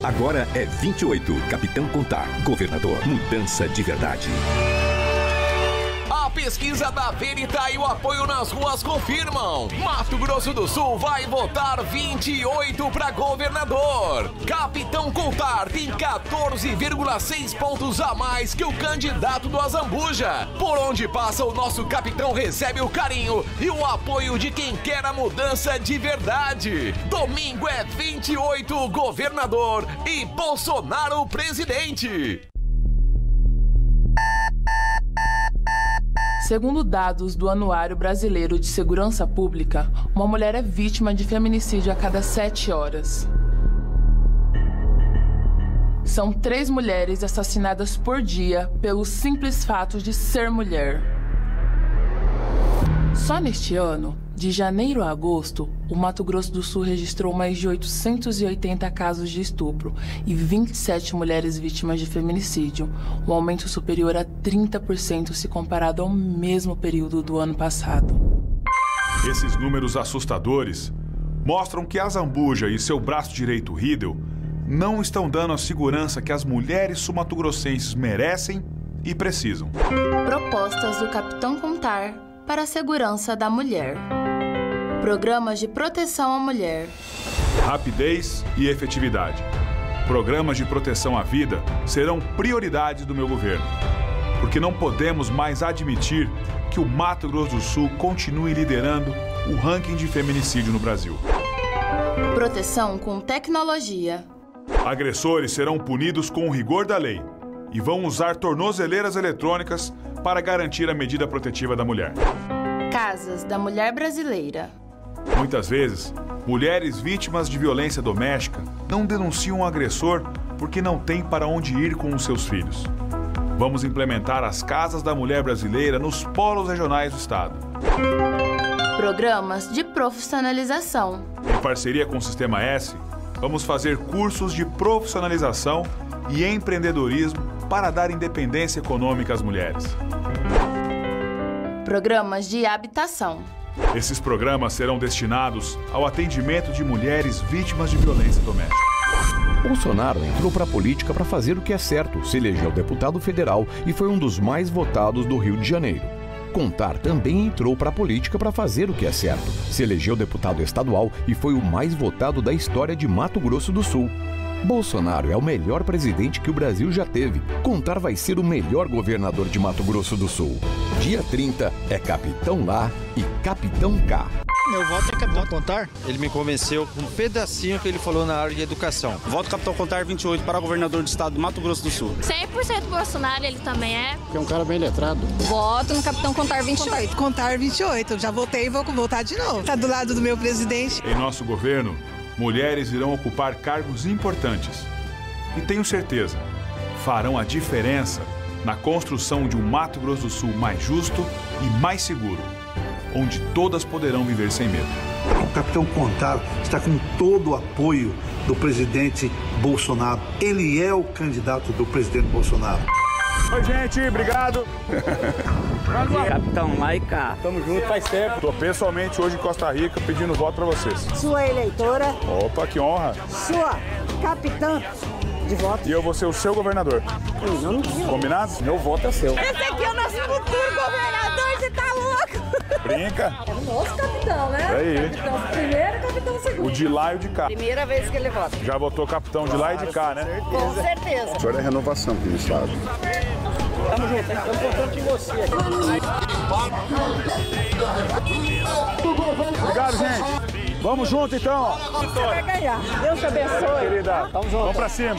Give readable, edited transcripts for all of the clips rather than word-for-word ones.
Agora é 28. Capitão Contar. Governador. Mudança de verdade. A pesquisa da Verita e o apoio nas ruas confirmam. Mato Grosso do Sul vai votar 28 para governador. Capitão Contar tem 14,6 pontos a mais que o candidato do Azambuja. Por onde passa, o nosso capitão recebe o carinho e o apoio de quem quer a mudança de verdade. Domingo é 28 governador e Bolsonaro presidente. Segundo dados do Anuário Brasileiro de Segurança Pública, uma mulher é vítima de feminicídio a cada 7 horas. São 3 mulheres assassinadas por dia pelo simples fato de ser mulher. Só neste ano, de janeiro a agosto, o Mato Grosso do Sul registrou mais de 880 casos de estupro e 27 mulheres vítimas de feminicídio, um aumento superior a 30% se comparado ao mesmo período do ano passado. Esses números assustadores mostram que a Azambuja e seu braço direito Riedel não estão dando a segurança que as mulheres sul-mato-grossenses merecem e precisam. Propostas do Capitão Contar para a segurança da mulher. Programas de proteção à mulher. Rapidez e efetividade. Programas de proteção à vida serão prioridades do meu governo, porque não podemos mais admitir que o Mato Grosso do Sul continue liderando o ranking de feminicídio no Brasil. Proteção com tecnologia. Agressores serão punidos com o rigor da lei e vão usar tornozeleiras eletrônicas para garantir a medida protetiva da mulher. Casas da Mulher Brasileira. Muitas vezes, mulheres vítimas de violência doméstica não denunciam o agressor porque não têm para onde ir com os seus filhos. Vamos implementar as Casas da Mulher Brasileira nos polos regionais do estado. Programas de profissionalização. Em parceria com o Sistema S, vamos fazer cursos de profissionalização e empreendedorismo para dar independência econômica às mulheres. Programas de habitação. Esses programas serão destinados ao atendimento de mulheres vítimas de violência doméstica. Bolsonaro entrou para a política para fazer o que é certo, se elegeu deputado federal e foi um dos mais votados do Rio de Janeiro. Contar também entrou para a política para fazer o que é certo, se elegeu deputado estadual e foi o mais votado da história de Mato Grosso do Sul. Bolsonaro é o melhor presidente que o Brasil já teve. Contar vai ser o melhor governador de Mato Grosso do Sul. Dia 30 é Capitão Lá e Capitão Cá. Meu voto é Capitão Contar. Ele me convenceu com um pedacinho que ele falou na área de educação. Voto Capitão Contar 28 para governador do estado do Mato Grosso do Sul. 100% Bolsonaro, ele também é. Que é um cara bem letrado. Voto no Capitão Contar 28. Contar 28. Já votei e vou votar de novo. Tá do lado do meu presidente. Em nosso governo, mulheres irão ocupar cargos importantes. E tenho certeza, farão a diferença na construção de um Mato Grosso do Sul mais justo e mais seguro, onde todas poderão viver sem medo. O Capitão Contar está com todo o apoio do presidente Bolsonaro. Ele é o candidato do presidente Bolsonaro. Oi, gente, obrigado. Capitão Lá e Cá. Tamo junto, faz tempo. Tô pessoalmente hoje em Costa Rica pedindo voto pra vocês. Sua eleitora. Opa, que honra. Sua capitã de voto. E eu vou ser o seu governador. Combinado? Meu voto é seu. Esse aqui é o nosso futuro governador, você tá louco? Brinca. É o nosso capitão, né? Aí. Capitão primeiro, capitão segundo. O de lá e o de cá. Primeira vez que ele vota. Já votou capitão de lá e de cá, né? Com certeza. O senhor é renovação aqui no estado. Tamo junto, estamos contando em você. Obrigado, gente. Vamos junto, então. Você vai ganhar. Deus te abençoe. Querida, vamos pra cima.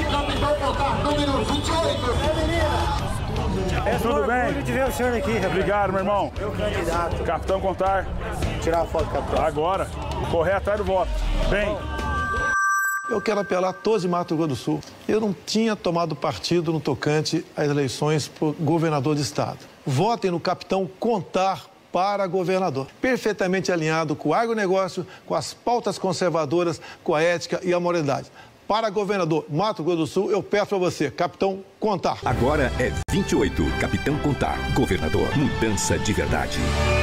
Tudo bem? De ver o senhor aqui, Obrigado, meu irmão. meu candidato. Capitão Contar. Tirar a foto, capitão. Agora. Correr atrás do voto. Bem. Eu quero apelar a todos de Mato Grosso do Sul. Eu não tinha tomado partido no tocante às eleições por governador de estado. Votem no Capitão Contar para governador. Perfeitamente alinhado com o agronegócio, com as pautas conservadoras, com a ética e a moralidade. Para governador Mato Grosso do Sul, eu peço para você, Capitão Contar. Agora é 28. Capitão Contar. Governador. Mudança de verdade.